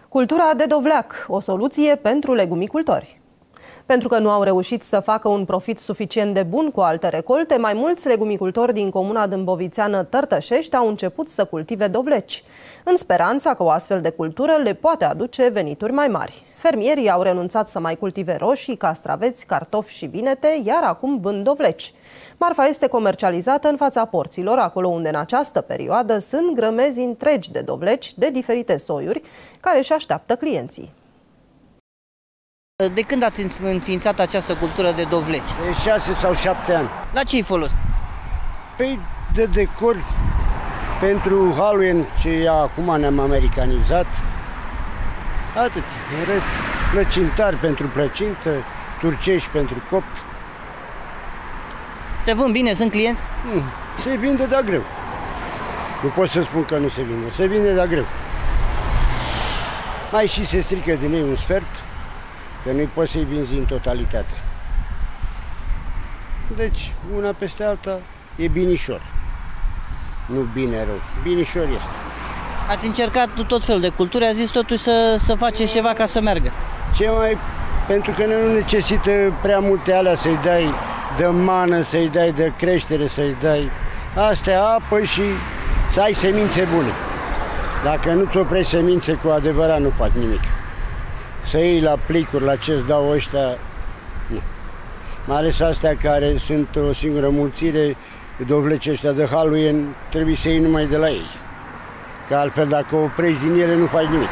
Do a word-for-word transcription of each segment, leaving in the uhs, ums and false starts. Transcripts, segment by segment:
Cultura de dovleac, o soluție pentru legumicultori. Pentru că nu au reușit să facă un profit suficient de bun cu alte recolte, mai mulți legumicultori din comuna dâmbovițeană Tărtășești au început să cultive dovleci, în speranța că o astfel de cultură le poate aduce venituri mai mari. Fermierii au renunțat să mai cultive roșii, castraveți, cartofi și vinete, iar acum vând dovleci. Marfa este comercializată în fața porților, acolo unde în această perioadă sunt grămezi întregi de dovleci de diferite soiuri, care își așteaptă clienții. De când ați înființat această cultură de dovleci? De șase sau șapte ani. La ce-i folos? Păi de decor pentru Halloween, ce acum ne-am americanizat. Atât. În rest, plăcintari pentru plăcintă, turcești pentru copt. Se vând bine? Sunt clienți? Hmm. Se vinde de greu. Nu pot să spun că nu se vinde. Se vinde de greu. Mai și se strică din ei un sfert, că nu-i poți să-i vinzi în totalitate. Deci, una peste alta, e binișor. Nu bine rău. Binișor este. Ați încercat tot felul de culturi, a zis totuși să, să faceți ceva ca să meargă. Ce mai, pentru că nu necesită prea multe alea să-i dai de mană, să-i dai de creștere, să-i dai astea apă și să ai semințe bune. Dacă nu-ți oprești semințe cu adevărat, nu faci nimic. Să iei la plicuri, la ce-ți dau ăștia, nu. Mai ales astea care sunt o singură mulțire, dovleci ăștia de Halloween, trebuie să iei numai de la ei. Că altfel, dacă o oprești din ele, nu faci nimic.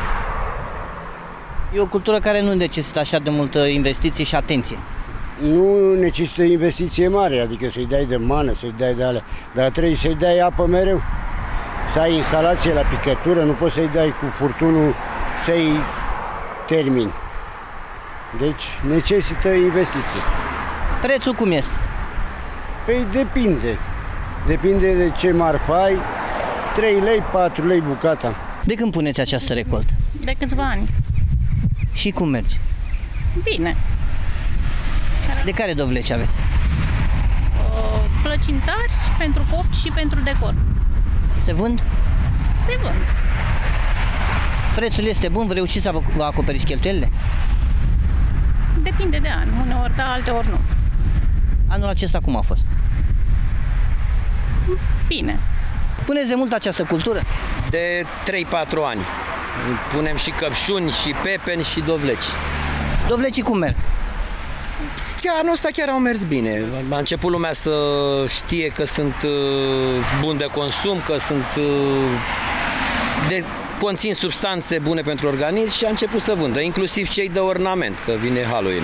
E o cultură care nu necesită așa de multă investiție și atenție. Nu necesită investiție mare, adică să-i dai de mană, să-i dai de alea, dar trebuie să-i dai apă mereu. Să ai instalație la picătură, nu poți să-i dai cu furtunul să-i termini. Deci necesită investiție. Prețul cum este? Păi depinde. Depinde de ce marfă ai. trei lei, patru lei bucata. De când puneți această recoltă? De câțiva ani. Și cum merge? Bine. De care dovleci aveți? O, plăcintari pentru copt și pentru decor. Se vând? Se vând. Prețul este bun? Vă reușiți să vă acoperiți cheltuielile? Depinde de an. Uneori da, alteori nu. Anul acesta cum a fost? Bine. Puneți de mult această cultură? De trei patru ani. Punem și căpșuni, și pepeni, și dovleci. Dovlecii cum merg? Chiar anul ăsta chiar au mers bine. A început lumea să știe că sunt buni de consum, că sunt de conțin substanțe bune pentru organism și a început să vândă, inclusiv cei de ornament, că vine Halloween.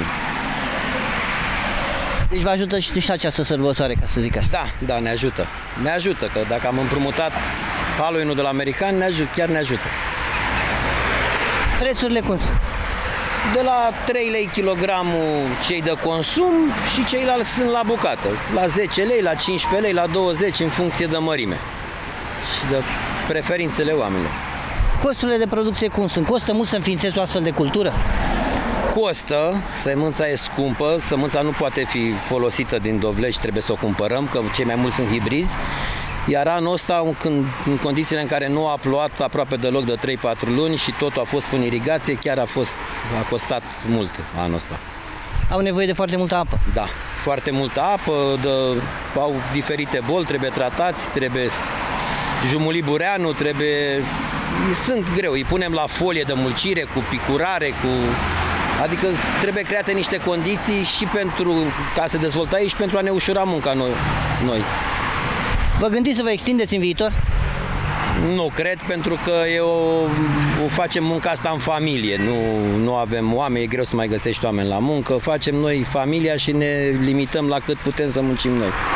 Deci vă ajută și această sărbătoare, ca să zic așa. Da, da, ne ajută. Ne ajută, că dacă am împrumutat Halloween-ul de la americani, ne ajută, chiar ne ajută. Prețurile cum sunt? De la trei lei kilogramul cei de consum și ceilalți sunt la bucată. La zece lei, la cincisprezece lei, la douăzeci, în funcție de mărime și de preferințele oamenilor. Costurile de producție cum sunt? Costă mult să înființezi o astfel de cultură? Costă, sămânța e scumpă, sămânța nu poate fi folosită din dovleci, trebuie să o cumpărăm, că cei mai mulți sunt hibrizi. Iar anul ăsta, când, în condițiile în care nu a plouat aproape deloc de trei patru luni și totul a fost prin irigație, chiar a, fost, a costat mult anul ăsta. Au nevoie de foarte multă apă? Da, foarte multă apă, de, au diferite boli, trebuie tratați, trebuie jumuli bureanu, trebuie... Sunt greu, îi punem la folie de mulcire, cu picurare, cu... Adică trebuie create niște condiții și pentru ca să dezvolta aici și pentru a ne ușura munca noi. noi. Vă gândiți să vă extindeți în viitor? Nu cred, pentru că eu o facem munca asta în familie. Nu, nu avem oameni, e greu să mai găsești oameni la muncă. Facem noi familia și ne limităm la cât putem să muncim noi.